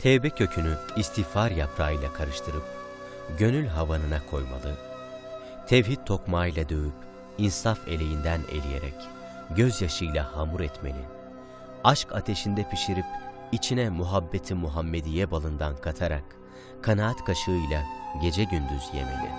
Tevbe kökünü istiğfar yaprağıyla karıştırıp gönül havanına koymalı, tevhid tokmağıyla dövüp insaf eleğinden eleyerek gözyaşıyla hamur etmeli, aşk ateşinde pişirip içine muhabbeti Muhammediye balından katarak kanaat kaşığıyla gece gündüz yemeli.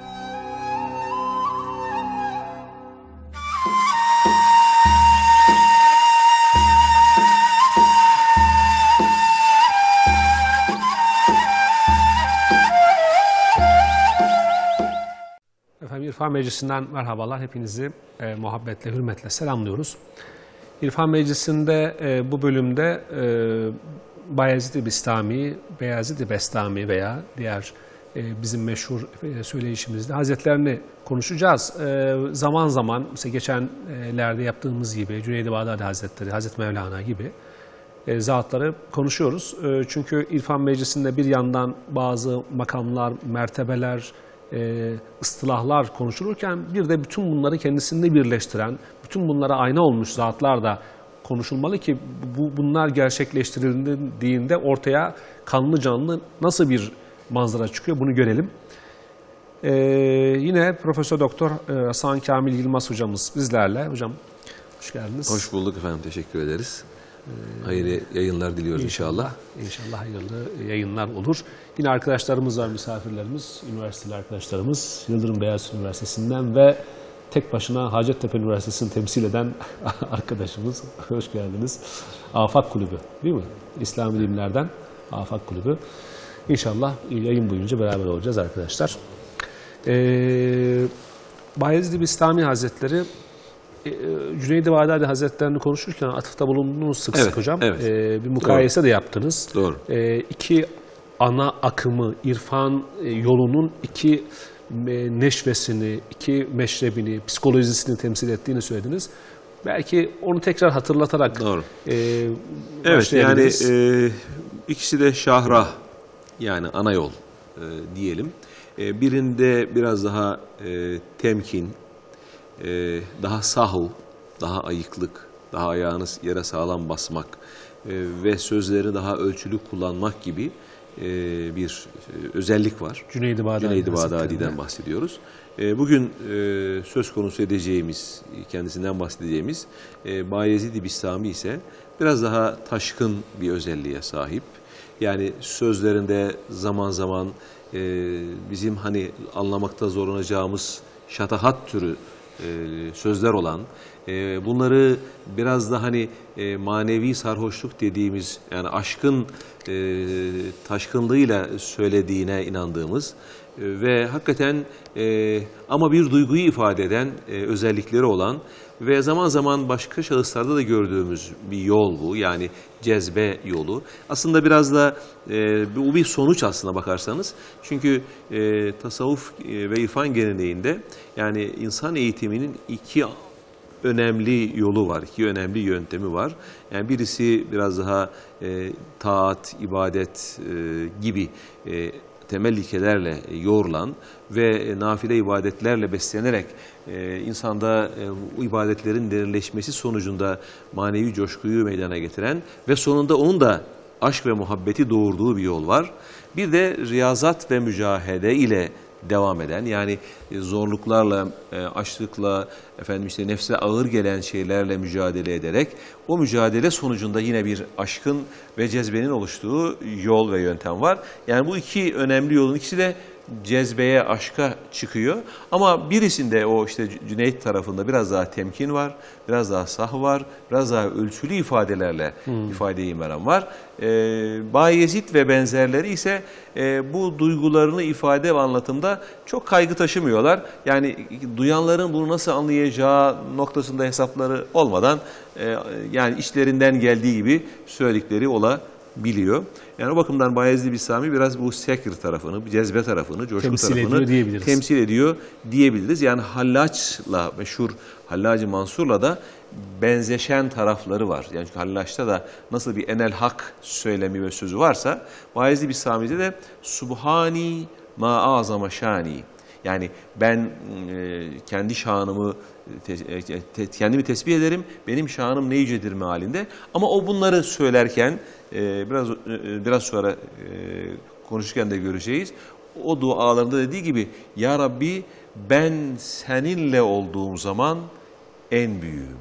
Efendim İrfan Meclisi'nden merhabalar. Hepinizi muhabbetle, hürmetle selamlıyoruz. İrfan Meclisi'nde bu bölümde Bayezid-i Bistami, Beyazid-i Bestami veya diğer bizim meşhur söyleyişimizde Hazretlerini konuşacağız. Zaman zaman mesela geçenlerde yaptığımız gibi Cüneyd-i Bağdadi Hazretleri, Hazreti Mevlana gibi zatları konuşuyoruz. Çünkü İrfan Meclisi'nde bir yandan bazı makamlar, mertebeler, ıstılahlar konuşulurken bir de bütün bunları kendisinde birleştiren, bütün bunlara ayna olmuş zatlar da konuşulmalı ki bunlar gerçekleştirildiğinde ortaya kanlı canlı nasıl bir manzara çıkıyor bunu görelim. Yine Profesör Doktor Hasan Kamil Yılmaz hocamız bizlerle. Hocam hoş geldiniz. Hoş bulduk efendim, teşekkür ederiz. Hayırlı yayınlar diliyoruz inşallah. İnşallah hayırlı yayınlar olur. Yine arkadaşlarımız var, misafirlerimiz, üniversiteli arkadaşlarımız. Yıldırım Beyazıt Üniversitesi'nden ve tek başına Hacettepe Üniversitesi'ni temsil eden arkadaşımız. Hoş geldiniz. Afak Kulübü değil mi? İslami Bilimler'den Afak Kulübü. İnşallah yayın boyunca beraber olacağız arkadaşlar. Bayezid-i Bistami Hazretleri, Cüneyd-i Bağdadi Hazretlerini konuşurken atıfta bulundunuz sık sık hocam. Evet. Bir mukayese de yaptınız. Doğru. İki ana akımı, irfan yolunun iki neşvesini, iki meşrebini, psikolojisini temsil ettiğini söylediniz. Belki onu tekrar hatırlatarak Doğru. Evet, yani ikisi de şahrah, yani ana yol diyelim. Birinde biraz daha temkin, daha sahu, daha ayıklık, daha ayağınız yere sağlam basmak ve sözleri daha ölçülü kullanmak gibi bir özellik var. Cüneyd-i Bağdadi'den bahsediyoruz. Bugün söz konusu edeceğimiz, kendisinden bahsedeceğimiz Bayezid-i Bistami ise biraz daha taşkın bir özelliğe sahip. Yani sözlerinde zaman zaman bizim hani anlamakta zorlanacağımız şatahat türü sözler olan, bunları biraz da hani manevi sarhoşluk dediğimiz, yani aşkın taşkınlığıyla söylediğine inandığımız ve hakikaten ama bir duyguyu ifade eden özellikleri olan ve zaman zaman başka şahıslarda da gördüğümüz bir yol bu. Yani cezbe yolu. Aslında biraz da bu bir sonuç aslına bakarsanız. Çünkü tasavvuf ve irfan geleneğinde yani insan eğitiminin iki önemli yolu var, iki önemli yöntemi var. Yani birisi biraz daha taat, ibadet gibi temel ilkelerle yoğrulan ve nafile ibadetlerle beslenerek insanda bu ibadetlerin derinleşmesi sonucunda manevi coşkuyu meydana getiren ve sonunda onun da aşk ve muhabbeti doğurduğu bir yol var. Bir de riyazat ve mücahede ile devam eden, yani zorluklarla, açlıkla, nefse ağır gelen şeylerle mücadele ederek o mücadele sonucunda yine bir aşkın ve cezbenin oluştuğu yol ve yöntem var. Yani bu iki önemli yolun ikisi de cezbeye, aşka çıkıyor. Ama birisinde o Cüneyt tarafında biraz daha temkin var, biraz daha sah var, biraz daha ölçülü ifadelerle ifadeyi meram var. Bayezid ve benzerleri ise bu duygularını ifade ve anlatımda çok kaygı taşımıyorlar. Yani duyanların bunu nasıl anlayacağı noktasında hesapları olmadan yani içlerinden geldiği gibi söyledikleri olabiliyor. Yani o bakımdan Bayezid-i Bistami biraz bu sekr tarafını, cezbe tarafını, coşku tarafını temsil ediyor diyebiliriz. Yani Hallaç'la, meşhur Hallacı Mansur'la da benzeşen tarafları var. Yani çünkü Hallaç'ta da nasıl bir enel hak söylemi ve sözü varsa Bayezid-i Bistami'de de Subhani ma azama şani. Yani ben kendi şanımı kendimi tesbih ederim. Benim şanım ne yücedir mealinde. Ama o bunları söylerken biraz sonra konuşurken de göreceğiz. O dualarında dediği gibi ya Rabbi ben seninle olduğum zaman en büyüğüm.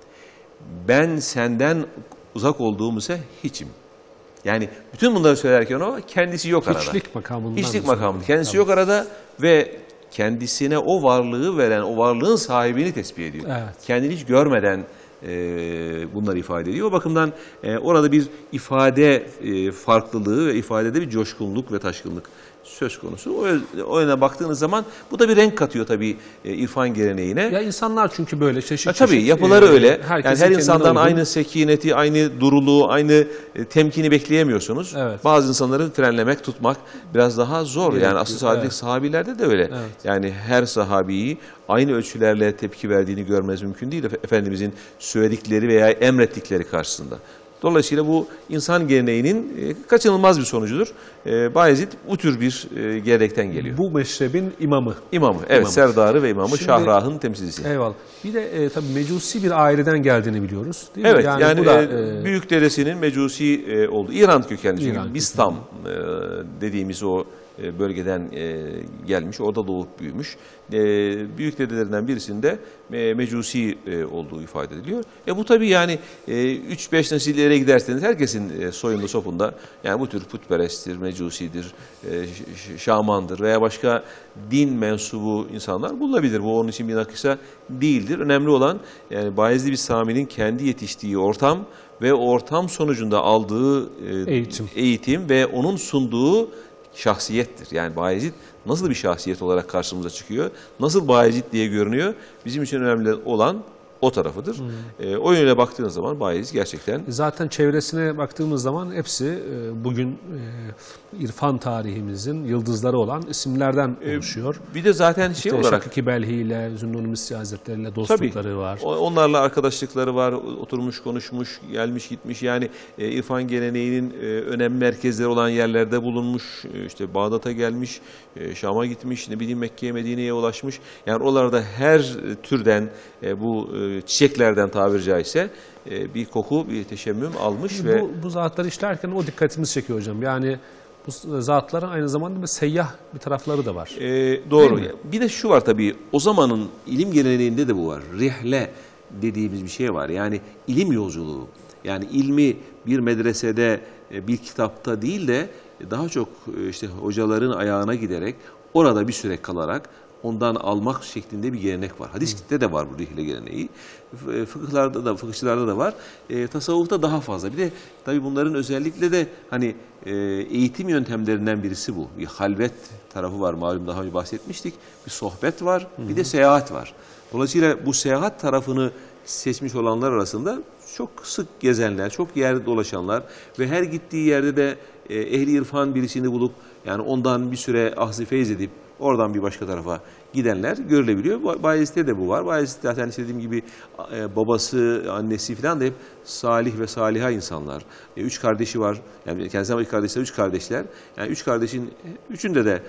Ben senden uzak olduğum ise hiçim. Yani bütün bunları söylerken o kendisi yok arada. Hiçlik makamından. Hiçlik makamında. Kendisi yok arada ve kendisine o varlığı veren, o varlığın sahibini tespit ediyor. Evet. Kendini hiç görmeden bunları ifade ediyor. O bakımdan orada bir ifade farklılığı ve ifadede bir coşkunluk ve taşkınlık söz konusu. O yöne baktığınız zaman bu da bir renk katıyor tabii irfan geleneğine. Ya insanlar çünkü böyle çeşit Tabii çeşit, yapıları öyle. Yani her kendine insandan uygun. aynı sekineti, aynı duruluğu, aynı temkini bekleyemiyorsunuz. Evet. Bazı insanları frenlemek, tutmak biraz daha zor. Gerekiyor. Yani asıl sahabelik sahabilerde de öyle. Evet. Yani her sahabiyi aynı ölçülerle tepki verdiğini görmeniz mümkün değil Efendimizin söyledikleri veya emrettikleri karşısında. Dolayısıyla bu insan geleneğinin kaçınılmaz bir sonucudur. Bayezid bu tür bir gelenekten geliyor. Bu meşrebin imamı. İmamı, evet, İmamı. Serdarı ve imamı, Şimdi- Şahrah'ın temsilcisi. Eyvallah. Bir de tabii mecusi bir aileden geldiğini biliyoruz. Değil Evet, mi? yani bu da, büyük dedesinin mecusi olduğu, İran kökenli. Çünkü İran Bistam dediğimiz o bölgeden gelmiş, orada doğup büyümüş. Büyük dedelerinden birisinde mecusi olduğu ifade ediliyor. Bu tabii yani 3-5 nesil ileri giderseniz herkesin soyunda sopunda yani bu tür putperesttir, mecusidir, şamandır veya başka din mensubu insanlar bulunabilir. Bu onun için bir nakışa değildir. Önemli olan yani Bayezid Bistami'nin kendi yetiştiği ortam ve o ortam sonucunda aldığı eğitim ve onun sunduğu şahsiyettir. Yani Bayezid nasıl bir şahsiyet olarak karşımıza çıkıyor? Nasıl Bayezid diye görünüyor? Bizim için önemli olan o tarafıdır. O yöne baktığınız zaman Bayezid gerçekten... Zaten çevresine baktığımız zaman hepsi bugün irfan tarihimizin yıldızları olan isimlerden oluşuyor. Bir de zaten olarak... Şakiki Belhi ile Zünnun Misri Hazretleri ile dostlukları var. Onlarla arkadaşlıkları var, oturmuş, konuşmuş, gelmiş, gitmiş. Yani irfan geleneğinin önemli merkezleri olan yerlerde bulunmuş. İşte Bağdat'a gelmiş, Şam'a gitmiş, ne bileyim Mekke'ye, Medine'ye ulaşmış. Yani oralarda her türden bu çiçeklerden tabiri caizse bir koku, bir teşemmüm almış ve... Bu zatları işlerken o dikkatimizi çekiyor hocam. Yani bu zatların aynı zamanda bir seyyah bir tarafları da var. Doğru. Bir de şu var tabii, o zamanın ilim geleneğinde de bu var. Rihle dediğimiz bir şey var. Yani ilim yolculuğu. Yani ilmi bir medresede, bir kitapta değil de daha çok işte hocaların ayağına giderek, orada bir süre kalarak ondan almak şeklinde bir gelenek var. Hadiste de var bu rihle geleneği. Fıkıhlarda da, fıkıhçılarda da var. Tasavvufta daha fazla. Bir de tabii bunların özellikle de hani eğitim yöntemlerinden birisi bu. Bir halvet tarafı var, malum daha önce bahsetmiştik. Bir sohbet var, bir de seyahat var. Dolayısıyla bu seyahat tarafını seçmiş olanlar arasında çok sık gezenler, çok yer dolaşanlar ve her gittiği yerde de ehli irfan birisini bulup yani ondan bir süre ahz-ı feyz edip oradan bir başka tarafa gidenler görülebiliyor. Bayezid'de de bu var. Bayezid zaten dediğim gibi babası, annesi falan da hep salih ve saliha insanlar. 3 kardeşi var. Yani kendisi ama 2 kardeşler, 3 kardeşler. Yani 3 kardeşin üçünde de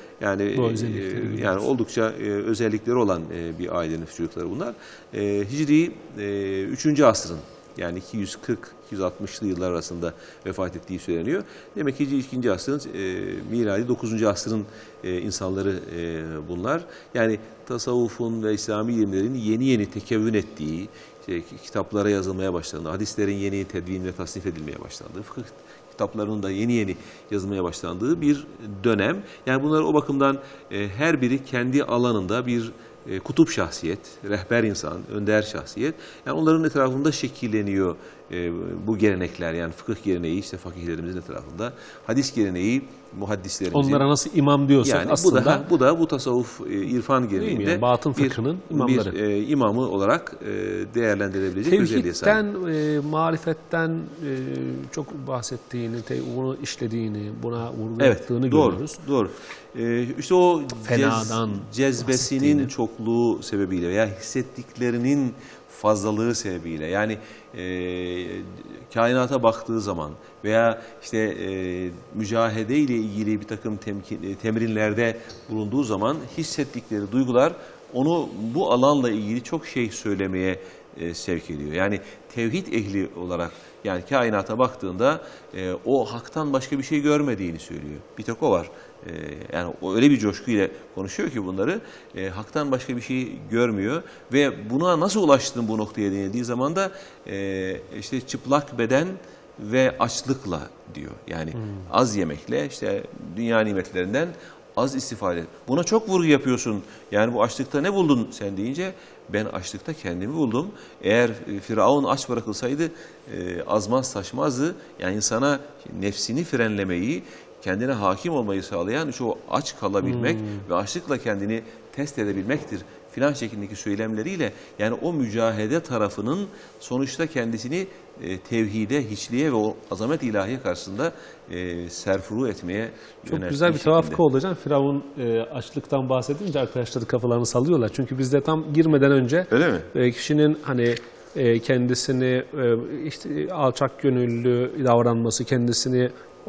yani oldukça özellikleri olan bir ailenin çocukları bunlar. Hicri 3. asrın yani 240-260'lı yıllar arasında vefat ettiği söyleniyor. Demek ki 2. asrın, miladi 9. asrın insanları bunlar. Yani tasavvufun ve İslami ilimlerin yeni yeni tekevvün ettiği, kitaplara yazılmaya başlandığı, hadislerin yeni tedvin ve tasnif edilmeye başlandığı, fıkıh kitaplarının da yeni yeni yazılmaya başlandığı bir dönem. Yani bunlar o bakımdan her biri kendi alanında bir kutup şahsiyet, rehber insan, önder şahsiyet. Yani onların etrafında şekilleniyor bu gelenekler. Yani fıkıh geleneği işte fakihlerimizin etrafında, hadis geleneği muhaddislerimizin. Onlara nasıl imam diyorsak yani aslında. Bu tasavvuf irfan geleneğinde yani, batın fıkhının imamları. Bir imamı olarak değerlendirilebilecek özelliğe sahip. Tevhidden, marifetten çok bahsettiğini, bunu işlediğini, buna vurgu yaptığını görüyoruz. Doğru. İşte o fenadan cezbesinin çokluğu sebebiyle veya hissettiklerinin fazlalığı sebebiyle, yani kainata baktığı zaman veya işte mücahede ile ilgili bir takım temrinlerde bulunduğu zaman hissettikleri duygular onu bu alanla ilgili çok şey söylemeye sevk ediyor. Yani tevhid ehli olarak, yani kainata baktığında o haktan başka bir şey görmediğini söylüyor. Bir tek o var. Yani o öyle bir coşkuyla konuşuyor ki bunları, haktan başka bir şey görmüyor ve buna nasıl ulaştın bu noktaya denildiği zaman da işte çıplak beden ve açlıkla diyor. Yani az yemekle, işte dünya nimetlerinden az istifade. Buna çok vurgu yapıyorsun. Yani bu açlıkta ne buldun sen deyince, ben açlıkta kendimi buldum. Eğer Firavun aç bırakılsaydı azmaz taşmazdı. Yani insana nefsini frenlemeyi, kendine hakim olmayı sağlayan şu aç kalabilmek ve açlıkla kendini test edebilmektir filan şeklindeki söylemleriyle, yani o mücahede tarafının sonuçta kendisini tevhide, hiçliğe ve o azamet ilahiye karşısında serfuru etmeye çok güzel bir tevafuk oldu hocam. Firavun açlıktan bahsedince arkadaşları kafalarını sallıyorlar. Çünkü bizde tam girmeden önce kişinin hani kendisini işte alçak gönüllü davranması, kendisini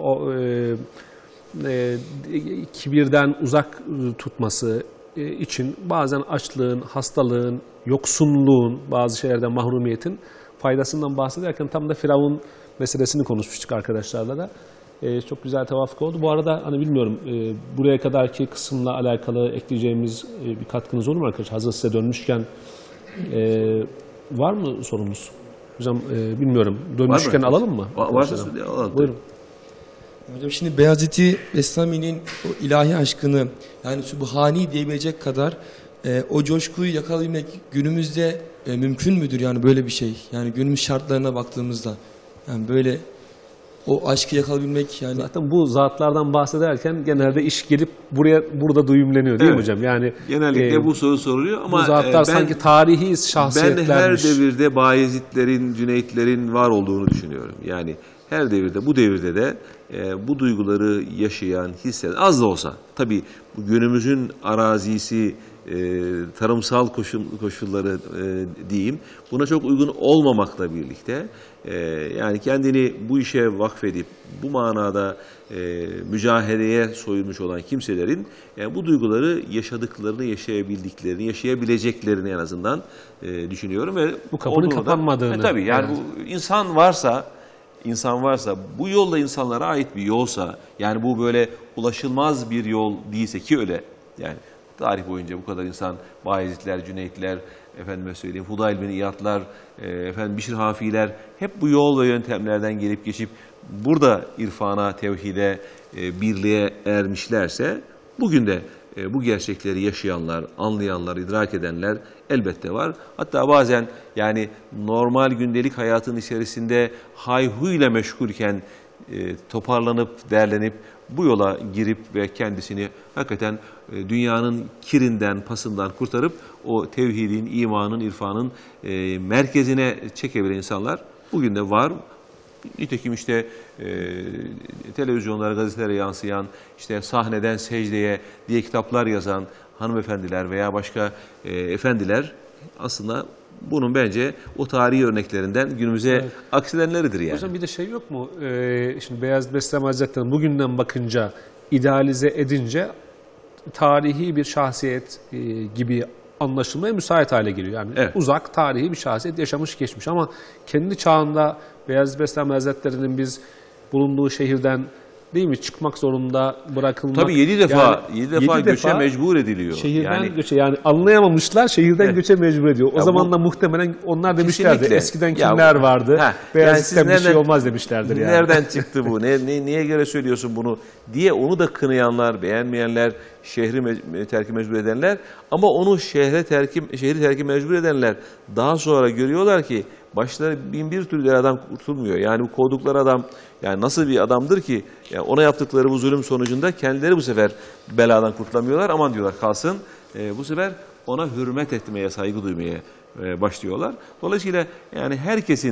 kibirden uzak tutması için bazen açlığın, hastalığın, yoksunluğun, bazı şeylerden mahrumiyetin faydasından bahsederken tam da Firavun meselesini konuşmuştuk arkadaşlarla da. Çok güzel tevafuk oldu. Bu arada hani bilmiyorum buraya kadarki kısımla alakalı ekleyeceğimiz bir katkınız olur mu arkadaşlar? Hazır size dönmüşken var mı sorumuz? Hocam bilmiyorum. Dönmüşken alalım mı? Varsa alalım. Buyurun. Hocam şimdi Beyazıt-ı Bestami'nin o ilahi aşkını, yani Sübhani diyebilecek kadar o coşkuyu yakalayabilmek günümüzde mümkün müdür, yani böyle bir şey? Yani günümüz şartlarına baktığımızda yani böyle o aşkı yakalayabilmek, yani zaten bu zatlardan bahsederken genelde iş gelip burada düğümleniyor değil mi hocam? Yani genellikle bu soru soruluyor ama bu zatlar sanki tarihi şahsiyetlermiş. Ben her devirde Bayezidlerin, Cüneytlerin var olduğunu düşünüyorum. Yani her devirde, bu devirde de bu duyguları yaşayan, hisseden, az da olsa, tabii bu günümüzün arazisi, tarımsal koşulları diyeyim, buna çok uygun olmamakla birlikte yani kendini bu işe vakfedip bu manada mücadeleye soyulmuş olan kimselerin bu duyguları yaşadıklarını, yaşayabildiklerini, yaşayabileceklerini en azından düşünüyorum ve bu kapının kapanmadığını. Tabii yani bu insan varsa, bu yolda insanlara ait bir yolsa, yani bu böyle ulaşılmaz bir yol değilse, ki öyle yani tarih boyunca bu kadar insan, Bayezidler, Cüneytler, efendime söyleyeyim Hudayl bin İyadlar, Bişr Hafiler hep bu yol ve yöntemlerden gelip geçip burada irfana, tevhide, birliğe ermişlerse, bugün de bu gerçekleri yaşayanlar, anlayanlar, idrak edenler elbette var. Hatta bazen yani normal gündelik hayatın içerisinde hayhuyla meşgulken toparlanıp, derlenip bu yola girip ve kendisini hakikaten dünyanın kirinden, pasından kurtarıp o tevhidin, imanın, irfanın merkezine çekebilen insanlar bugün de var. Nitekim işte televizyonlara, gazetelere yansıyan, işte sahneden secdeye diye kitaplar yazan hanımefendiler veya başka efendiler aslında bunun bence o tarihi örneklerinden günümüze aksilenleridir yani. Hocam bir de şey yok mu? Şimdi Beyazıt Bestami Hazretleri'nin bugünden bakınca, idealize edince tarihi bir şahsiyet gibi anlaşılmaya müsait hale geliyor. Yani uzak, tarihi bir şahsiyet yaşamış geçmiş ama kendi çağında Beyazıt Bestami Hazretleri'nin biz bulunduğu şehirden değil mi çıkmak zorunda bırakılmak. Tabii 7 defa göçe mecbur ediliyor. Şehirden göçe, yani anlayamamışlar, şehirden göçe mecbur ediyor. O zaman da muhtemelen onlar demişlerdi. Eskiden kimler vardı? Beyazıt'tan bir şey olmaz demişlerdir yani. Nereden çıktı bu? Niye göre söylüyorsun bunu diye onu da kınayanlar, beğenmeyenler, şehri terki mecbur edenler, ama onu şehri terki mecbur edenler daha sonra görüyorlar ki başları bin bir türlü adam kurtulmuyor. Yani bu kovdukları adam yani nasıl bir adamdır ki, yani ona yaptıkları bu zulüm sonucunda kendileri bu sefer beladan kurtulamıyorlar. Aman diyorlar kalsın. Bu sefer ona hürmet etmeye, saygı duymaya başlıyorlar. Dolayısıyla yani herkesin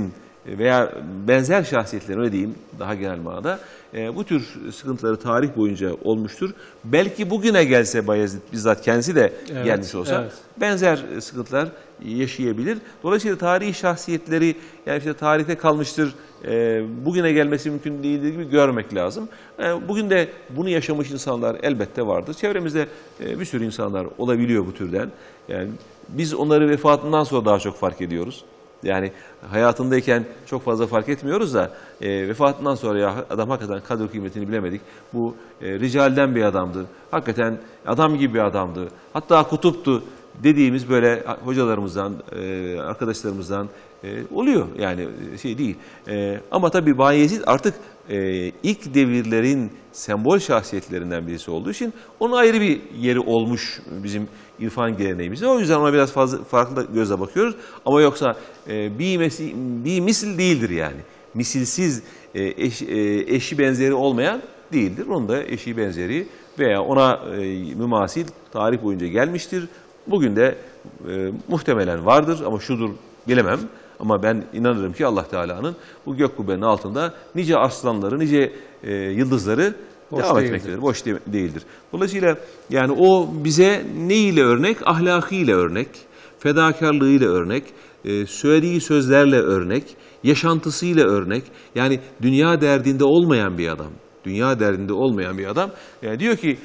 veya benzer şahsiyetlerin, öyle diyeyim daha genel manada, bu tür sıkıntıları tarih boyunca olmuştur. Belki bugüne gelse Bayezid bizzat kendisi de gelmiş olsa benzer sıkıntılar yaşayabilir. Dolayısıyla tarihi şahsiyetleri, yani işte tarihte kalmıştır, bugüne gelmesi mümkün değildir gibi görmek lazım. Bugün de bunu yaşamış insanlar elbette vardır. Çevremizde bir sürü insanlar olabiliyor bu türden. Yani biz onları vefatından sonra daha çok fark ediyoruz. Yani hayatındayken çok fazla fark etmiyoruz da vefatından sonra ya adam hakikaten kadir kıymetini bilemedik. Bu ricalden bir adamdı. Hakikaten adam gibi bir adamdı. Hatta kutuptu dediğimiz böyle hocalarımızdan, arkadaşlarımızdan oluyor. Yani şey değil. Ama tabii Bayezid artık ilk devirlerin sembol şahsiyetlerinden birisi olduğu için onun ayrı bir yeri olmuş bizim irfan geleneğimizde. O yüzden ona biraz fazla farklı gözle bakıyoruz. Ama yoksa bir misil değildir yani. Misilsiz, eşi benzeri olmayan değildir. Onun da eşi benzeri veya ona mümasil tarih boyunca gelmiştir. Bugün de muhtemelen vardır ama şudur bilemem. Ama ben inanırım ki Allah Teala'nın bu gök kubbenin altında nice arslanları, nice yıldızları devam etmektedir. Boş değildir. Dolayısıyla yani o bize ne ile örnek? Ahlakıyla örnek, fedakarlığıyla örnek, söylediği sözlerle örnek, yaşantısıyla örnek. Yani dünya derdinde olmayan bir adam. Dünya derdinde olmayan bir adam. Yani diyor ki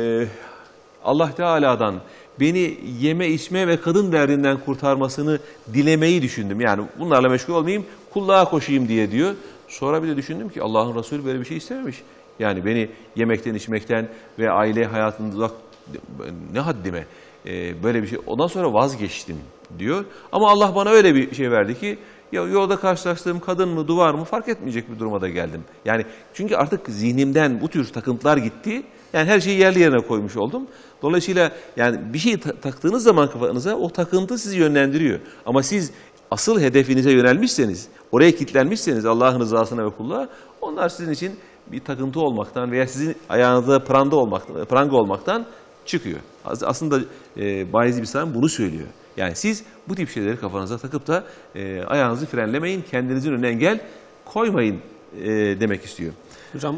Allah Teala'dan beni yeme içme ve kadın derdinden kurtarmasını dilemeyi düşündüm. Yani bunlarla meşgul olmayayım, kulluğa koşayım diye diyor. Sonra bir de düşündüm ki Allah'ın Resulü böyle bir şey istememiş. Yani beni yemekten, içmekten ve aile hayatında ne haddime böyle bir şey. Ondan sonra vazgeçtim diyor. Ama Allah bana öyle bir şey verdi ki yolda karşılaştığım kadın mı, duvar mı fark etmeyecek bir duruma da geldim. Yani çünkü artık zihnimden bu tür takıntılar gitti. Yani her şeyi yerli yerine koymuş oldum. Dolayısıyla yani bir şey taktığınız zaman kafanıza o takıntı sizi yönlendiriyor. Ama siz asıl hedefinize yönelmişseniz, oraya kilitlenmişseniz Allah'ın rızasına ve kulluğa, onlar sizin için bir takıntı olmaktan veya sizin ayağınızda pranga olmaktan çıkıyor. Aslında Bayezid Bistami bunu söylüyor. Yani siz bu tip şeyleri kafanıza takıp da ayağınızı frenlemeyin, kendinizin önüne engel koymayın demek istiyor. Hocam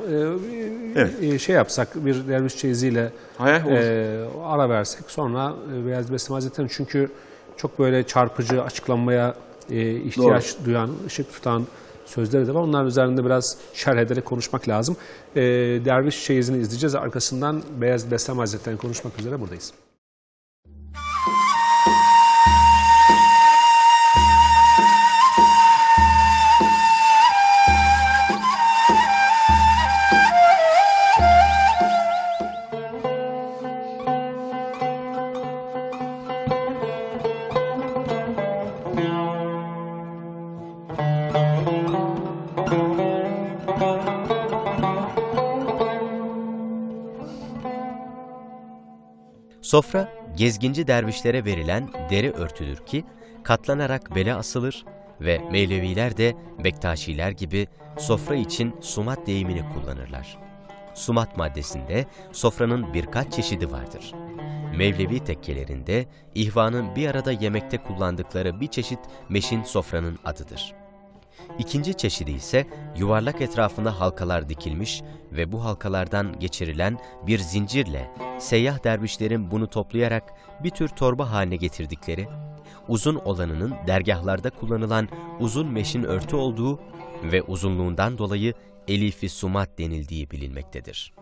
şey yapsak, bir derviş çeyiziyle ara versek, sonra Bayezid Bistami Hazretleri çünkü çok böyle çarpıcı, açıklanmaya ihtiyaç duyan, ışık tutan sözleri de var. Onlar üzerinde biraz şerh ederek konuşmak lazım. Derviş çeyizini izleyeceğiz. Arkasından Bayezid Bistami Hazretleri'ni konuşmak üzere buradayız. Sofra, gezginci dervişlere verilen deri örtüdür ki katlanarak bele asılır ve Mevleviler de Bektaşiler gibi sofra için sumat deyimini kullanırlar. Sumat maddesinde sofranın birkaç çeşidi vardır. Mevlevi tekkelerinde ihvanın bir arada yemekte kullandıkları bir çeşit meşin sofranın adıdır. İkinci çeşidi ise yuvarlak etrafında halkalar dikilmiş ve bu halkalardan geçirilen bir zincirle seyyah dervişlerin bunu toplayarak bir tür torba haline getirdikleri, uzun olanının dergahlarda kullanılan uzun meşin örtü olduğu ve uzunluğundan dolayı elifi sumat denildiği bilinmektedir.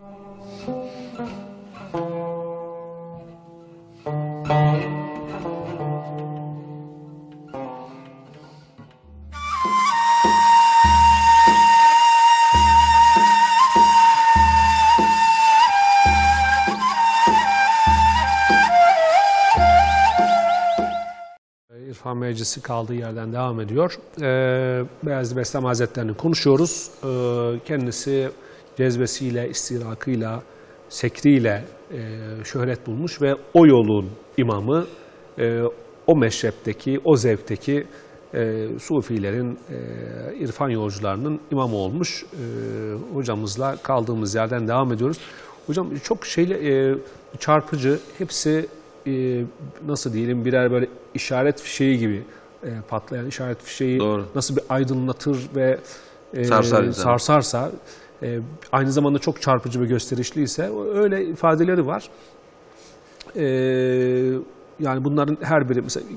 İrfan Meclisi kaldığı yerden devam ediyor. Bayezid Bistami Hazretleri'ni konuşuyoruz. Kendisi cezbesiyle, istirakıyla, sekriyle şöhret bulmuş ve o yolun imamı, o meşrepteki, o zevkteki Sufilerin, irfan yolcularının imamı olmuş. Hocamızla kaldığımız yerden devam ediyoruz. Hocam çok çarpıcı, hepsi nasıl diyelim birer böyle işaret fişeği gibi patlayan işaret fişeği Doğru. nasıl bir aydınlatır ve Sarsar insanı. sarsarsa, aynı zamanda çok çarpıcı ve gösterişliyse öyle ifadeleri var. Yani bunların her biri mesela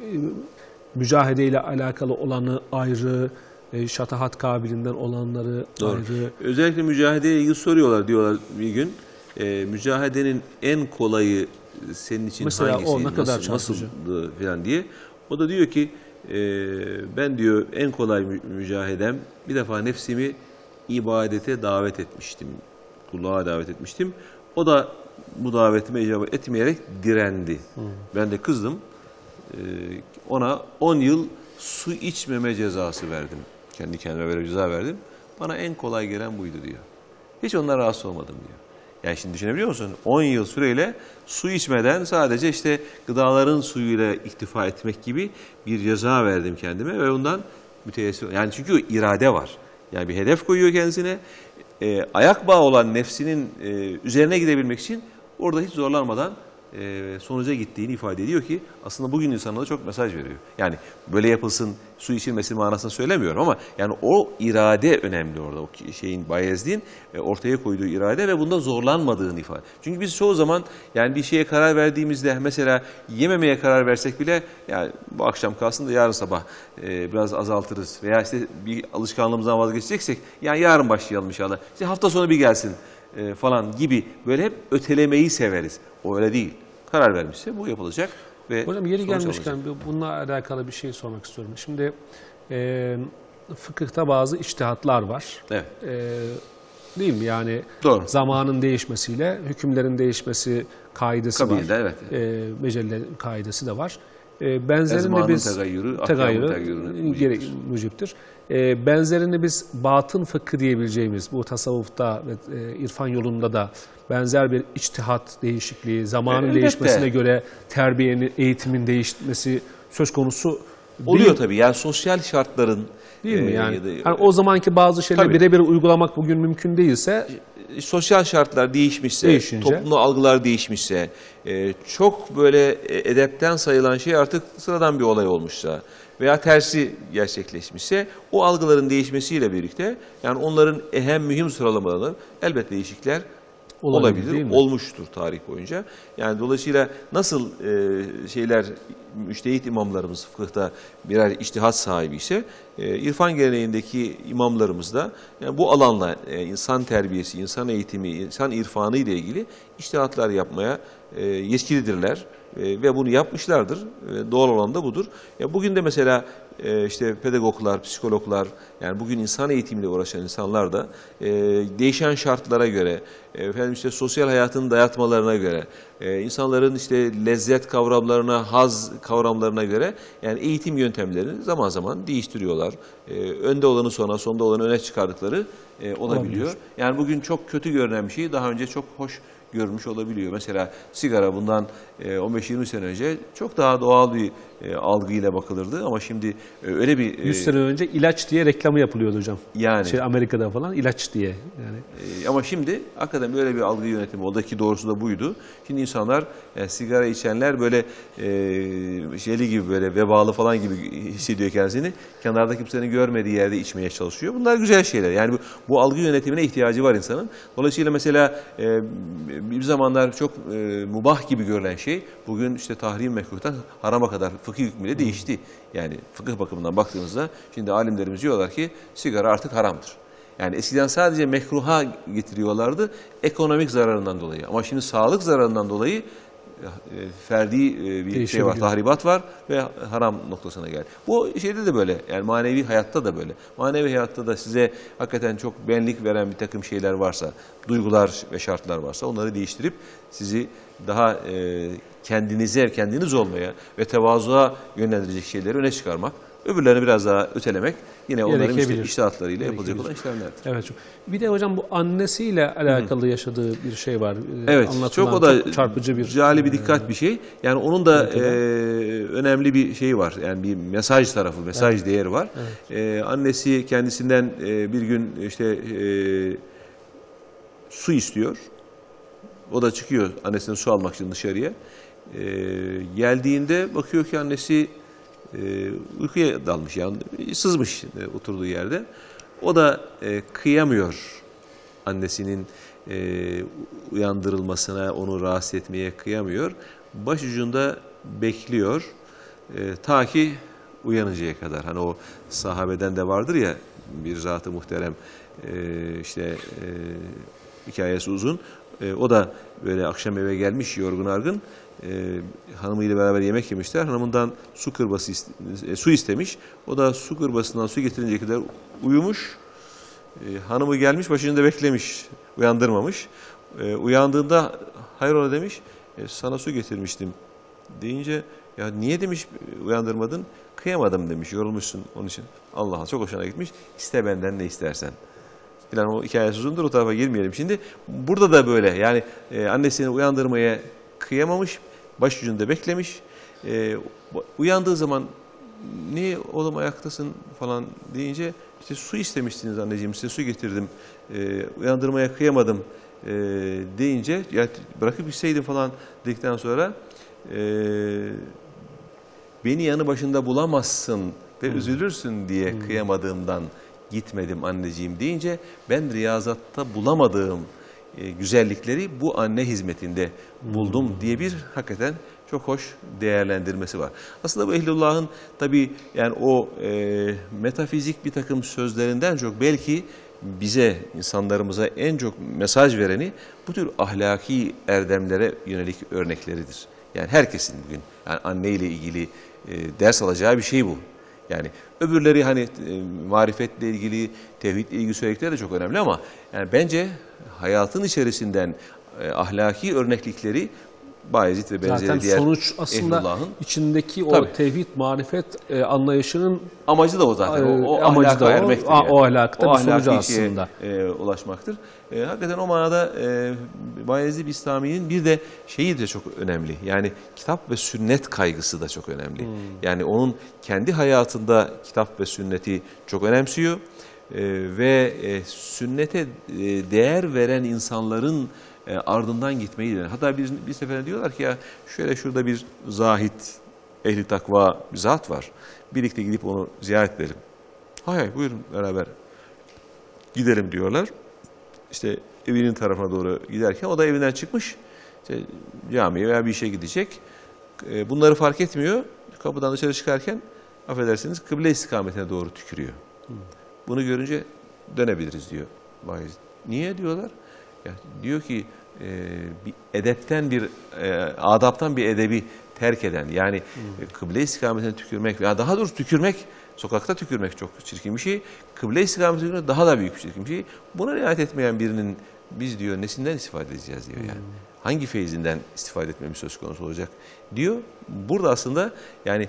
mücahedeyle alakalı olanı ayrı, şatahat kabiliğinden olanları Doğru. ayrı. Özellikle mücadeleye ilgili soruyorlar diyorlar bir gün. Mücadelenin en kolayı senin için Mesela hangisi? o ne kadar çarpıcı. Nasıldı falan diye. O da diyor ki ben diyor en kolay mücahedem bir defa nefsimi ibadete davet etmiştim. Kulluğa davet etmiştim. O da bu davetime icabet etmeyerek direndi. Ben de kızdım. Ona 10 yıl su içmeme cezası verdim. Kendi kendime böyle ceza verdim. Bana en kolay gelen buydu diyor. Hiç ondan rahatsız olmadım diyor. Yani şimdi düşünebiliyor musun? 10 yıl süreyle su içmeden sadece işte gıdaların suyuyla iktifa etmek gibi bir ceza verdim kendime ve ondan müteessir. Yani çünkü irade var. Yani bir hedef koyuyor kendisine. Ayak bağı olan nefsinin üzerine gidebilmek için orada hiç zorlanmadan sonuca gittiğini ifade ediyor ki aslında bugün insanlara çok mesaj veriyor. Yani böyle yapılsın, su içilmesi manasını söylemiyorum ama yani o irade önemli orada. O şeyin Bayezid'in ortaya koyduğu irade ve bunda zorlanmadığını ifade. Çünkü biz çoğu zaman yani bir şeye karar verdiğimizde mesela yememeye karar versek bile yani bu akşam kalsın da yarın sabah biraz azaltırız veya işte bir alışkanlığımızdan vazgeçeceksek yani yarın başlayalım inşallah. İşte hafta sonu bir gelsin falan gibi böyle hep ötelemeyi severiz. O öyle değil. Karar vermişse bu yapılacak ve Hocam yeri sonuç gelmişken alınacak. bununla alakalı bir şey sormak istiyorum. Şimdi fıkıhta bazı içtihatlar var. Evet. Değil mi? Yani Doğru. zamanın değişmesiyle hükümlerin değişmesi kaidesi Kabilde, var. evet. Mecelle kaidesi de var. Benzerini Ezmanın biz tegayyürü, tegayyürü ahkamın tegayyürüne gerek muciptir. Benzerini biz batın fıkhı diyebileceğimiz bu tasavvufta ve irfan yolunda da benzer bir içtihat değişikliği, zamanın Elbette. değişmesine göre terbiyenin, eğitimin değişmesi söz konusu Oluyor değil, tabii. Yani sosyal şartların değil mi? Yani, ya da, hani o zamanki bazı şeyleri Tabii. birebir uygulamak bugün mümkün değilse sosyal şartlar değişmişse, Değişince. toplumda algılar değişmişse, çok böyle edepten sayılan şey artık sıradan bir olay olmuşsa veya tersi gerçekleşmişse o algıların değişmesiyle birlikte yani onların mühim sıralamaları elbette değişiklikler olabilir, değil mi? olmuştur tarih boyunca. Yani dolayısıyla nasıl şeyler müçtehit imamlarımız fıkıhta birer içtihat sahibi ise irfan geleneğindeki imamlarımız da yani bu alanla insan terbiyesi, insan eğitimi, insan irfanı ile ilgili içtihatlar yapmaya yetkilidirler. Ve bunu yapmışlardır. Doğal olan da budur. Bugün de mesela işte pedagoglar, psikologlar, yani bugün insan eğitimiyle uğraşan insanlar da değişen şartlara göre, efendim işte sosyal hayatın dayatmalarına göre, insanların işte lezzet kavramlarına, haz kavramlarına göre yani eğitim yöntemlerini zaman zaman değiştiriyorlar. Önde olanı sonra, sonda olanı öne çıkardıkları olabiliyor. Yani bugün çok kötü görünen bir şey daha önce çok hoş görmüş olabiliyor. Mesela sigara bundan 15-20 sene önce çok daha doğal bir algıyla bakılırdı ama şimdi öyle bir 100 sene önce ilaç diye reklamı yapılıyordu hocam. yani Amerika'da falan ilaç diye. Yani ama şimdi hakikaten böyle bir algı yönetimi, oradaki doğrusu da buydu. Şimdi insanlar sigara içenler böyle şeyli gibi böyle vebalı falan gibi hissediyor kendisini. Kenarda kimsenin görmediği yerde içmeye çalışıyor. Bunlar güzel şeyler. Yani bu algı yönetimine ihtiyacı var insanın. Dolayısıyla mesela bir zamanlar çok mubah gibi görülen şey bugün işte tahrim mekruhtan harama kadar fıkıh hükmüyle değişti. Yani fıkıh bakımından baktığımızda şimdi alimlerimiz diyorlar ki sigara artık haramdır. Yani eskiden sadece mekruha getiriyorlardı ekonomik zararından dolayı. Ama şimdi sağlık zararından dolayı ferdi bir şey var, tahribat var ve haram noktasına geldi. Bu şeyde de böyle, yani manevi hayatta da böyle. Manevi hayatta da size hakikaten çok benlik veren bir takım şeyler varsa, duygular ve şartlar varsa onları değiştirip sizi daha kendiniz olmaya ve tevazuğa yönlendirecek şeyleri öne çıkarmak, öbürlerini biraz daha ötelemek yine onların içtihatlarıyla yapılacak olan işlemlerdir. Evet. Bir de hocam bu annesiyle alakalı yaşadığı bir şey var. Evet, çok o da çarpıcı bir cali bir dikkat bir şey. Yani onun da önemli bir şeyi var. Yani bir mesaj tarafı, mesaj değeri var. Evet. Annesi kendisinden bir gün işte su istiyor. O da çıkıyor annesinin su almak için dışarıya. Geldiğinde bakıyor ki annesi uykuya dalmış, yani sızmış oturduğu yerde. O da kıyamıyor annesinin uyandırılmasına, onu rahatsız etmeye kıyamıyor. Başucunda bekliyor ta ki uyanıncaya kadar. Hani o sahabeden de vardır ya bir zat-ı muhterem, hikayesi uzun. O da böyle akşam eve gelmiş yorgun argın. Hanımıyla beraber yemek yemişler. Hanımından su istemiş. O da su kırbasından su getirinceye kadar uyumuş. Hanımı gelmiş, başında beklemiş, uyandırmamış. Uyandığında hayrola demiş, sana su getirmiştim deyince, ya niye demiş uyandırmadın? Kıyamadım demiş, yorulmuşsun onun için. Allah'a çok hoşuna gitmiş. İste benden ne istersen. Yani o hikayesi uzundur, o tarafa girmeyelim şimdi. Burada da böyle, yani annesini uyandırmaya kıyamamış, başucunda beklemiş. Uyandığı zaman niye oğlum ayaktasın falan deyince, işte su istemiştiniz anneciğim, size su getirdim, uyandırmaya kıyamadım deyince, ya bırakıp gitseydim falan dedikten sonra beni yanı başında bulamazsın ve üzülürsün diye kıyamadığımdan gitmedim anneciğim deyince, ben riyazatta bulamadığım güzellikleri bu anne hizmetinde buldum diye bir hakikaten çok hoş değerlendirmesi var. Aslında bu Ehlullah'ın tabii yani o metafizik bir takım sözlerinden çok belki bize, insanlarımıza en çok mesaj vereni bu tür ahlaki erdemlere yönelik örnekleridir. Yani herkesin bugün yani anneyle ilgili ders alacağı bir şey bu. Yani öbürleri hani marifetle ilgili, tevhidle ilgili söyledikleri de çok önemli ama yani bence hayatın içerisinden ahlaki örneklikleri Bayezid ve benzeri zaten diğer sonuç aslında içindeki o tevhid, marifet anlayışının amacı da o zaten. O amacı ahlaka da ermektir. O ahlakta bir sonucu ahlaki aslında. Ulaşmaktır. Hakikaten o manada Bayezid Bistami'nin bir de şeyi de çok önemli. Yani kitap ve sünnet kaygısı da çok önemli. Yani onun kendi hayatında kitap ve sünneti çok önemsiyor. Ve sünnete değer veren insanların ardından gitmeyi de. Hatta bir sefer diyorlar ki ya şöyle şurada bir zahit, ehli takva bir zat var. Birlikte gidip onu ziyaret edelim. Hayır buyurun beraber gidelim diyorlar. İşte evinin tarafına doğru giderken o da evinden çıkmış. İşte camiye veya bir işe gidecek. Bunları fark etmiyor. Kapıdan dışarı çıkarken affedersiniz kıble istikametine doğru tükürüyor. Bunu görünce dönebiliriz diyor Bayezid. Niye diyorlar? Ya diyor ki bir edepten adaptan bir edebi terk eden, yani kıble istikametine tükürmek veya daha doğrusu tükürmek, sokakta tükürmek çok çirkin bir şey. Kıble istikametine tükürmek daha da büyük bir çirkin bir şey. Buna riayet etmeyen birinin biz diyor nesinden istifade edeceğiz diyor yani. Hangi feyzinden istifade etmemiz söz konusu olacak diyor. Burada aslında yani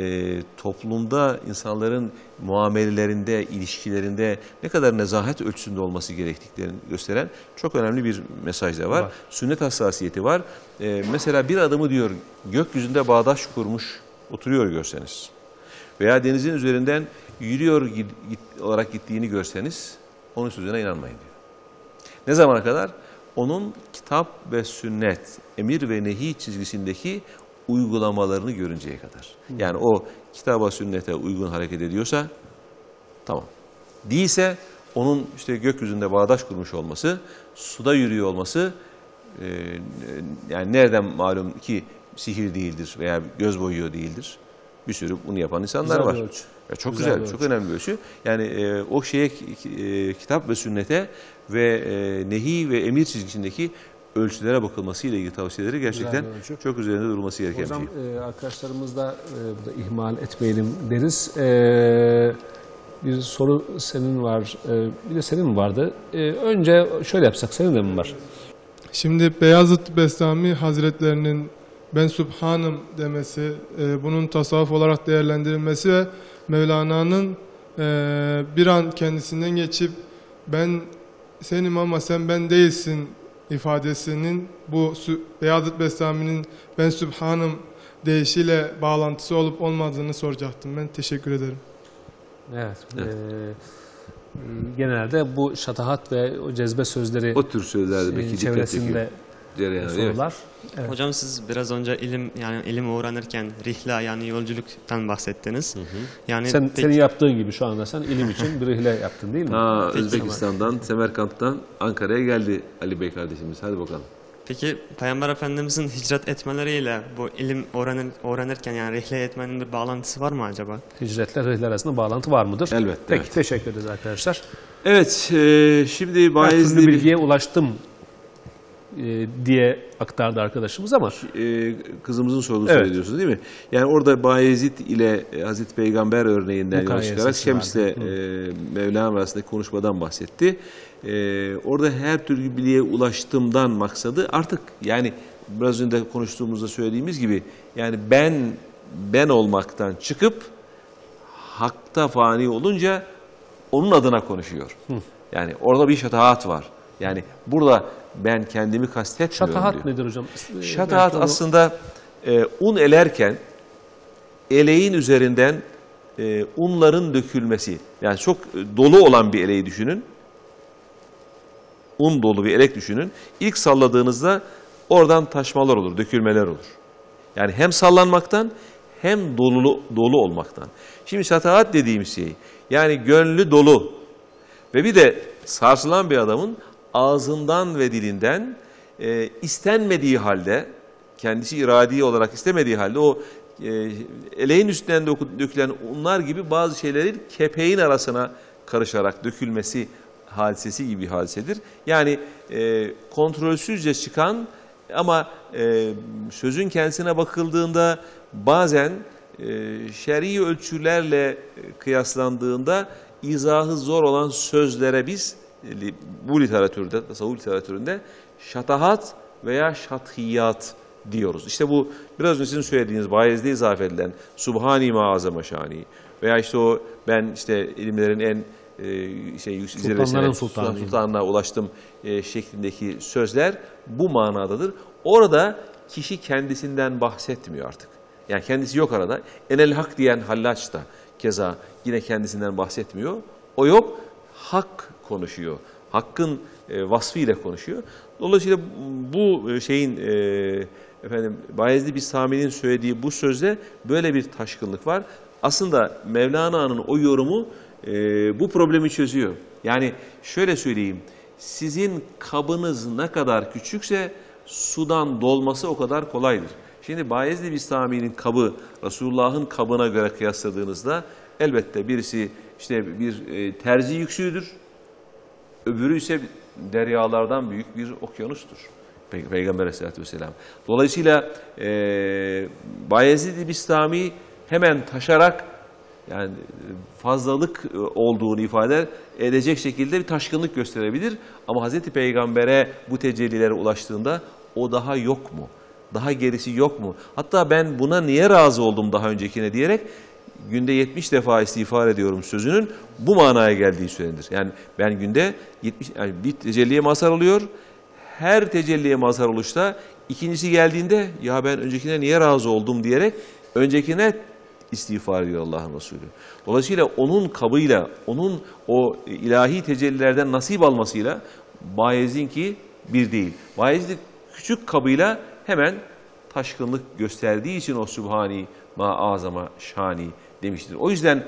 toplumda insanların muamelelerinde, ilişkilerinde ne kadar nezahet ölçüsünde olması gerektiklerini gösteren çok önemli bir mesaj da var. Sünnet hassasiyeti var. Mesela bir adamı diyor gökyüzünde bağdaş kurmuş oturuyor görseniz veya denizin üzerinden yürüyor olarak gittiğini görseniz onun sözüne inanmayın diyor. Ne zamana kadar? Onun kitap ve sünnet, emir ve nehi çizgisindeki uygulamalarını görünceye kadar. Yani o kitaba, sünnete uygun hareket ediyorsa tamam. Değilse onun işte gökyüzünde bağdaş kurmuş olması, suda yürüyor olması yani nereden malum ki sihir değildir veya göz boyuyor değildir. Bir sürü bunu yapan insanlar güzel var. Ya çok güzel, çok önemli bir ölçü. Yani o şeye kitap ve sünnete ve nehi ve emir çizgisindeki ölçülere bakılmasıyla ilgili tavsiyeleri gerçekten çok üzerinde durulması gereken bir şey. Hocam arkadaşlarımız da burada ihmal etmeyelim deriz. Bir soru senin var, bir de senin mi vardı? Önce şöyle yapsak, senin de mi var? Şimdi Beyazıt Bestami Hazretlerinin ben Sübhanım demesi, bunun tasavvuf olarak değerlendirilmesi ve Mevlana'nın bir an kendisinden geçip ben senim ama sen ben değilsin ifadesinin bu Beyazıt Bestami'nin ben Sübhanım deyişiyle bağlantısı olup olmadığını soracaktım. Ben teşekkür ederim. Evet. Genelde bu şatahat ve o cezbe sözleri o tür sözlerde belki çevresinde cereyanı. Evet. sorular. Evet. Hocam siz biraz önce ilim öğrenirken rihla yani yolculuktan bahsettiniz. Yani Senin yaptığın gibi şu anda sen ilim için bir rihle yaptın değil mi? Ha, Özbekistan'dan, Semerkant'tan Ankara'ya geldi Ali Bey kardeşimiz. Hadi bakalım. peki Peygamber Efendimizin hicret etmeleriyle bu ilim öğrenirken yani rihle etmenin bir bağlantısı var mı acaba? Hicretle rihle arasında bağlantı var mıdır? Elbette, Peki evet. teşekkür ederiz arkadaşlar. Evet, şimdi Her türlü Bayezid'i bilgiye ulaştım diye aktardı arkadaşımız ama kızımızın sorduğunu Evet. söylüyorsunuz değil mi? Yani orada Bayezid ile Hazreti Peygamber örneğinden yola Mukayesesi çıkarak Şems ile vardı. Mevlana arasındaki konuşmadan bahsetti. Orada her türlü bilgiye ulaştığımdan maksadı artık yani biraz önce konuştuğumuzda söylediğimiz gibi yani ben olmaktan çıkıp hakta fani olunca onun adına konuşuyor. Yani orada bir şatahat var. Yani burada ben kendimi kastetmiyorum şatahat diyor. nedir hocam? Şatahat Belki onu- aslında un elerken eleğin üzerinden unların dökülmesi. Yani çok dolu olan bir eleği düşünün. Un dolu bir elek düşünün. İlk salladığınızda oradan taşmalar olur, dökülmeler olur. Yani hem sallanmaktan hem dolu olmaktan. Şimdi şatahat dediğimiz şey yani gönlü dolu ve bir de sarsılan bir adamın ağzından ve dilinden istenmediği halde, kendisi iradi olarak istemediği halde o eleğin üstünden dökülen unlar gibi bazı şeylerin kepeğin arasına karışarak dökülmesi hadisesi gibi bir hadisedir. Yani kontrolsüzce çıkan ama sözün kendisine bakıldığında bazen şer'i ölçülerle kıyaslandığında izahı zor olan sözlere biz bu literatürde, tasavvuf literatüründe şatahat veya şathiyat diyoruz. İşte bu biraz önce sizin söylediğiniz Bayezid'e izafe edilen Subhani Maazama Şani veya işte o ben işte ilimlerin en Sultanların sultanına ulaştım şeklindeki sözler bu manadadır. Orada kişi kendisinden bahsetmiyor artık. Yani kendisi yok arada. Enel hak diyen Hallaç da keza yine kendisinden bahsetmiyor. O yok, hak konuşuyor. Hakkın vasfıyla konuşuyor. Dolayısıyla bu şeyin Bayezid Bistami'nin söylediği bu sözde böyle bir taşkınlık var. Aslında Mevlana'nın o yorumu bu problemi çözüyor. Yani şöyle söyleyeyim, sizin kabınız ne kadar küçükse sudan dolması o kadar kolaydır. Şimdi Bayezid Bistami'nin kabı Resulullah'ın kabına göre kıyasladığınızda elbette birisi işte bir terzi yüksüğüdür, öbürü ise deryalardan büyük bir okyanustur. Peygamber Aleyhisselatü Vesselam. Dolayısıyla Bayezid Bistami hemen taşarak yani fazlalık olduğunu ifade edecek şekilde bir taşkınlık gösterebilir. Ama Hazreti Peygamber'e bu tecellilere ulaştığında o daha yok mu? Daha gerisi yok mu? Hatta ben buna niye razı oldum daha öncekine diyerek günde 70 defa istiğfar ediyorum sözünün bu manaya geldiği söylenir. Yani ben günde 70 yani bir tecelliye mazhar oluyor. Her tecelliye mazhar oluşta ikincisi geldiğinde ya ben öncekine niye razı oldum diyerek öncekine istiğfar ediyor Allah'ın Resulü. Dolayısıyla onun kabıyla, onun o ilahi tecellilerden nasip almasıyla Bayezid'inki bir değil. Bayezid küçük kabıyla hemen taşkınlık gösterdiği için o Sübhani ma azama şani demiştir. O yüzden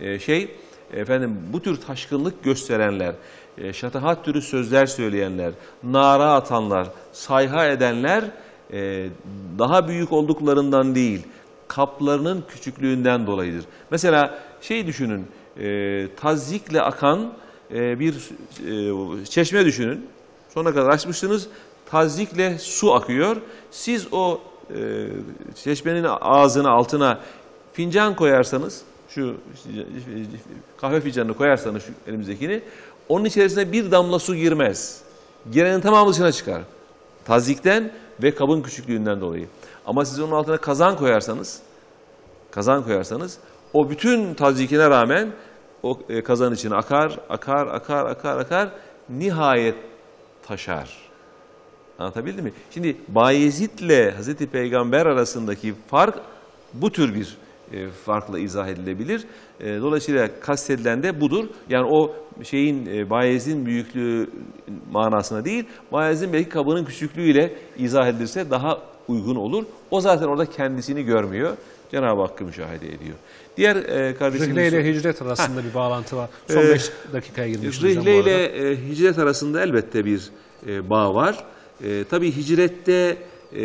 bu tür taşkınlık gösterenler, şatahat türü sözler söyleyenler, nara atanlar, sayha edenler daha büyük olduklarından değil, kaplarının küçüklüğünden dolayıdır. Mesela düşünün, tazyikle akan bir çeşme düşünün. Sonuna kadar açmışsınız, tazyikle su akıyor. Siz o çeşmenin ağzına, altına fincan koyarsanız, şu kahve fincanını koyarsanız şu elimizdekini, onun içerisine bir damla su girmez. Girenin tamamı dışına çıkar. Tazyikten ve kabın küçüklüğünden dolayı. Ama siz onun altına kazan koyarsanız o bütün tazyikine rağmen o kazan içine akar, nihayet taşar. Anlatabildim mi? Şimdi Bayezid ile Hazreti Peygamber arasındaki fark bu tür bir farklı izah edilebilir. Dolayısıyla kastedilen de budur. Yani o şeyin Bayezid'in büyüklüğü manasına değil, Bayezid'in belki kabının küçüklüğüyle izah edilirse daha uygun olur. O zaten orada kendisini görmüyor. Cenab-ı Hakk'ı müşahede ediyor. Diğer kardeşimiz... Rihle ile hicret arasında bir bağlantı var. Son 5 dakikaya girmişiz. Rihle ile hicret arasında elbette bir bağ var. Tabii hicrette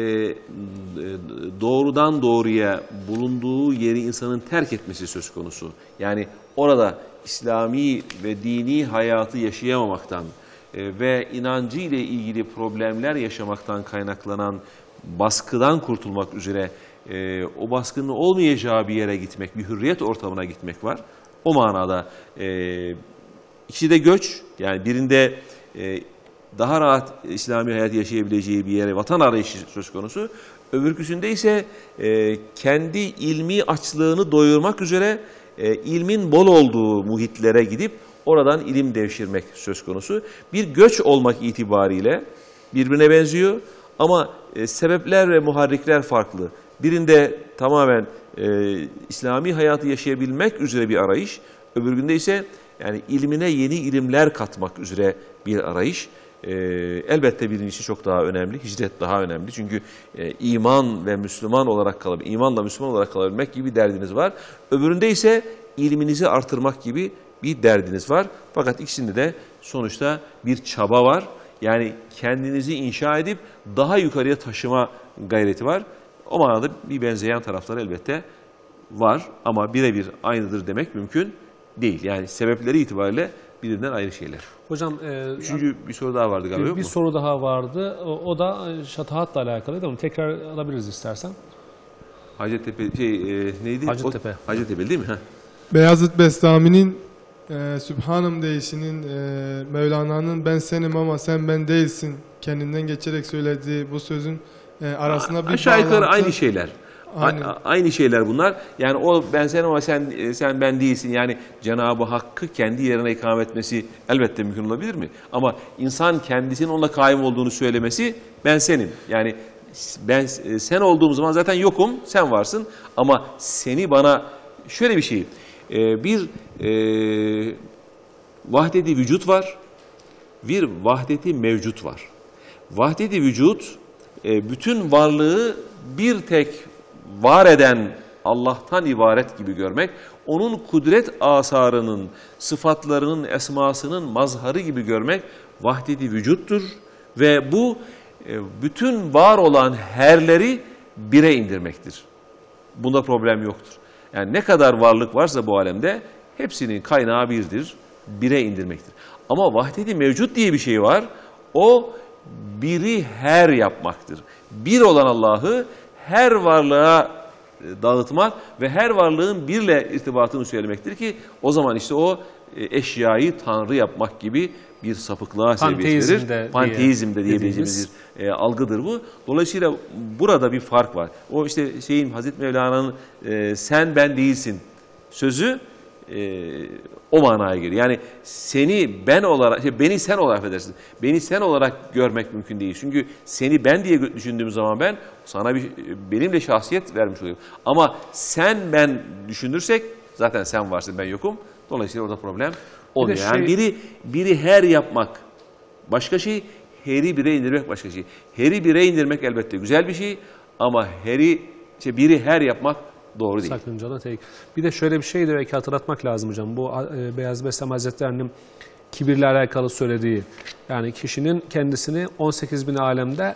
doğrudan doğruya bulunduğu yeri insanın terk etmesi söz konusu. Yani orada İslami ve dini hayatı yaşayamamaktan ve inancı ile ilgili problemler yaşamaktan kaynaklanan baskıdan kurtulmak üzere o baskının olmayacağı bir yere gitmek, bir hürriyet ortamına gitmek var. O manada ikisi de göç, yani birinde daha rahat İslami hayat yaşayabileceği bir yere vatan arayışı söz konusu. Öbürküsünde ise kendi ilmi açlığını doyurmak üzere ilmin bol olduğu muhitlere gidip oradan ilim devşirmek söz konusu. Bir göç olmak itibariyle birbirine benziyor ama sebepler ve muharrikler farklı. Birinde tamamen İslami hayatı yaşayabilmek üzere bir arayış, öbüründe ise yani ilmine yeni ilimler katmak üzere bir arayış. Elbette birincisi çok daha önemli, hicret daha önemli. Çünkü iman ve Müslüman olarak imanla Müslüman olarak kalabilmek gibi bir derdiniz var. Öbüründe ise ilminizi artırmak gibi bir derdiniz var. Fakat ikisinde de sonuçta bir çaba var. Yani kendinizi inşa edip daha yukarıya taşıma gayreti var. O manada bir benzeyen taraflar elbette var ama birebir aynıdır demek mümkün değil. Yani sebepleri itibariyle birbirinden ayrı şeyler. Hocam, üçüncü bir soru daha vardı galiba, yok bir mu? soru daha vardı. O da şatahatla alakalıydı. Onu tekrar alabiliriz istersen. Hacettepe neydi? Hacettepe. Hacettepe değil mi? Beyazıt Bestami'nin Sübhanım deyişinin Mevlana'nın ben senim ama sen ben değilsin kendinden geçerek söylediği bu sözün arasında bir aşağı yukarı bağlantı. aynı şeyler. Aynı şeyler bunlar. Yani o ben sen ama sen ben değilsin. Yani Cenab-ı Hakk'ı kendi yerine ikame etmesi elbette mümkün olabilir mi? Ama insan kendisinin onunla kaim olduğunu söylemesi ben senim. Yani ben sen olduğum zaman zaten yokum, sen varsın. Ama seni bana şöyle bir şey, bir vahdeti vücut var, bir vahdeti mevcut var. Vahdeti vücut bütün varlığı bir tek var eden Allah'tan ibaret gibi görmek, onun kudret asarının, sıfatlarının, esmasının mazharı gibi görmek vahdeti vücuttur ve bu bütün var olan herleri bire indirmektir. Bunda problem yoktur. Yani ne kadar varlık varsa bu alemde hepsinin kaynağı birdir, bire indirmektir. Ama vahdeti mevcut diye bir şey var, o biri her yapmaktır. Bir olan Allah'ı her varlığa dağıtmak ve her varlığın birle irtibatını söylemektir ki o zaman işte o eşyayı Tanrı yapmak gibi bir sapıklığa sebebiyet verir. Panteizm de diyebileceğimiz bir algıdır bu. Dolayısıyla burada bir fark var. O işte Hazreti Mevlana'nın sen ben değilsin sözü o manaya geliyor. Yani seni ben olarak, beni sen olarak affedersin. Beni sen olarak görmek mümkün değil. Çünkü seni ben diye düşündüğüm zaman ben sana benimle şahsiyet vermiş oluyorum. Ama sen ben düşünürsek zaten sen varsın, ben yokum. Dolayısıyla orada problem olmuyor. Yani biri her yapmak başka şey, heri bire indirmek başka şey. Heri bire indirmek elbette güzel bir şey ama biri her yapmak doğru değil. Sakıncalı tek. Bir de şöyle bir şey de belki hatırlatmak lazım hocam. Bu Beyazıt Bestami Hazretleri'nin kibirle alakalı söylediği, yani kişinin kendisini 18.000 alemde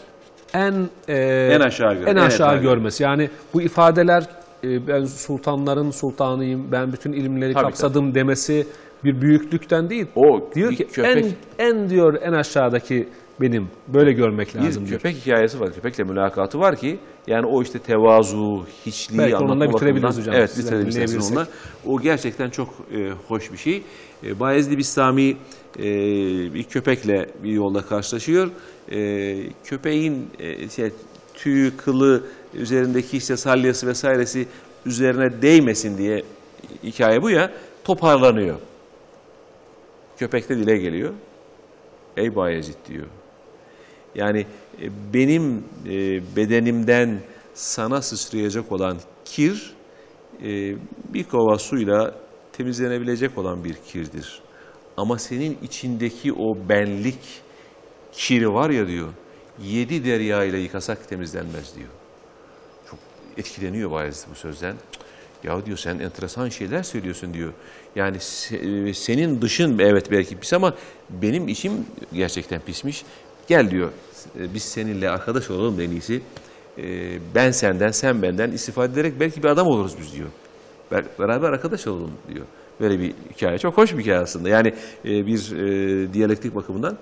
en aşağı görmesi. Yani bu ifadeler ben sultanların sultanıyım, ben bütün ilimleri kapsadım demesi bir büyüklükten değil. O diyor ki en aşağıdaki benim. Böyle görmek lazım. Bir köpek hikayesi var. Köpekle mülakatı var ki yani o işte tevazu, hiçliği anlatma bitirebiliriz hocam. Evet, bitirebiliriz onunla. O gerçekten çok hoş bir şey. Bayezid Bistami bir köpekle bir yolda karşılaşıyor. Köpeğin tüyü, kılı, üzerindeki işte salyası vesairesi üzerine değmesin diye hikaye bu ya, toparlanıyor. Köpek de dile geliyor. Ey Bayezid diyor. Yani benim bedenimden sana sıçrayacak olan kir bir kova suyla temizlenebilecek olan bir kirdir. Ama senin içindeki o benlik kiri var ya diyor, 7 derya ile yıkasak temizlenmez diyor. Çok etkileniyor Bayezid bu sözden. Ya diyor sen enteresan şeyler söylüyorsun diyor. Yani senin dışın evet belki pis ama benim içim gerçekten pismiş. Gel diyor biz seninle arkadaş olalım en iyisi. Ben senden sen benden istifade ederek belki bir adam oluruz biz diyor. Beraber arkadaş olalım diyor. Böyle bir hikaye. Çok hoş bir hikaye aslında. Yani bir diyalektik bakımından.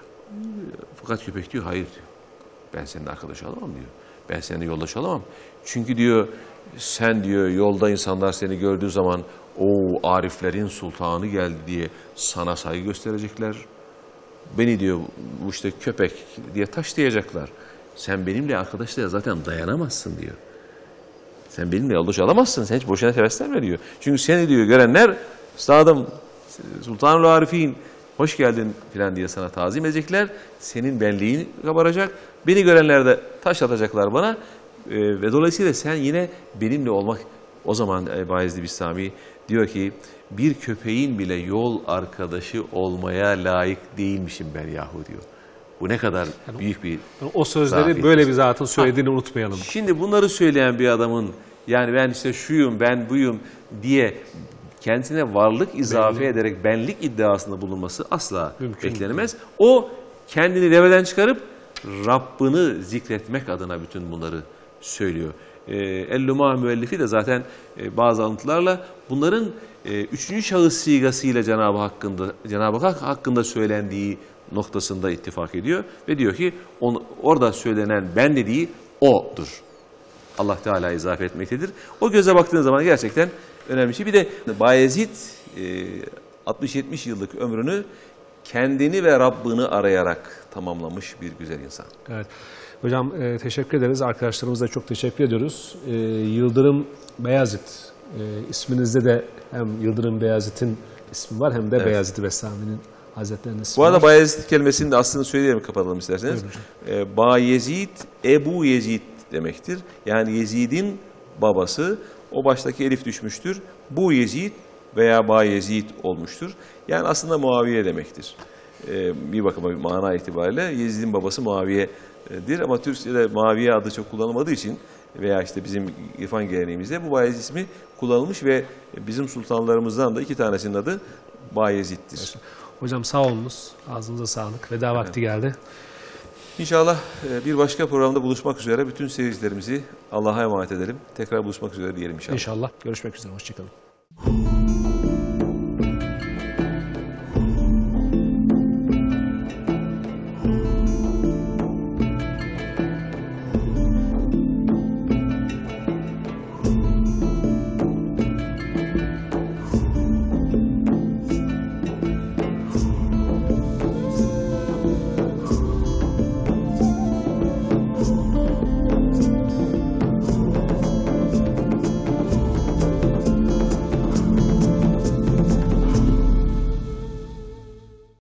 Fakat köpek diyor hayır diyor. Ben seninle arkadaş olamam diyor. Ben seninle yoldaş olamam. Çünkü diyor sen diyor yolda insanlar seni gördüğü zaman o ariflerin sultanı geldi diye sana saygı gösterecekler. Beni diyor bu işte köpek diye taşlayacaklar. Sen benimle arkadaşlığa zaten dayanamazsın diyor. Sen benimle yoldaş olamazsın. Sen hiç boşuna heveslenme diyor. Çünkü seni diyor görenler Üstadım, Sultanul Arifin hoş geldin filan diye sana tazim edecekler. Senin benliğin kabaracak. Beni görenler de taş atacaklar bana. Ve dolayısıyla sen yine benimle olmak. O zaman Bayezid Bistami diyor ki bir köpeğin bile yol arkadaşı olmaya layık değilmişim ben yahu diyor. Bu ne kadar büyük bir o sözleri böyle bir zatın söylediğini unutmayalım. Şimdi bunları söyleyen bir adamın yani ben işte şuyum ben buyum diye kendisine varlık izafe ederek benlik iddiasında bulunması asla beklenemez. O kendini devreden çıkarıp Rabbini zikretmek adına bütün bunları söylüyor. El-Luma müellifi de zaten bazı alıntılarla bunların üçüncü şahıs sigasıyla Cenab-ı Hak hakkında söylendiği noktasında ittifak ediyor ve diyor ki orada söylenen ben dediği odur. Allah Teala izafe etmektedir. O göze baktığın zaman gerçekten önemli şey. Bir de Bayezid 60-70 yıllık ömrünü kendini ve Rabbini arayarak tamamlamış bir güzel insan. Evet. Hocam teşekkür ederiz. Arkadaşlarımıza da çok teşekkür ediyoruz. Yıldırım Beyazıt isminizde de hem Yıldırım Beyazıt'ın ismi var hem de Beyazid Bestami'nin Hazretlerinin ismi var. Bu arada var. Bayezid kelimesinin de aslını söyleyelim kapatalım isterseniz. Bayezid, Ebu Yezid demektir. Yani Yezid'in babası. O baştaki elif düşmüştür. Bu Yezid veya Bayezid olmuştur. Yani aslında Muaviye demektir. Bir bakıma mana itibariyle Yezid'in babası Muaviye'dir ama Türkçe'de Muaviye adı çok kullanılmadığı için veya işte bizim irfan geleneğimizde bu Bayezid ismi kullanılmış ve bizim sultanlarımızdan da 2 tanesinin adı Bayezid'dir. Hocam sağ olunuz. Ağzınıza sağlık. Veda vakti geldi. İnşallah bir başka programda buluşmak üzere bütün seyircilerimizi Allah'a emanet edelim. Tekrar buluşmak üzere diyelim inşallah. İnşallah. Görüşmek üzere. Hoşçakalın.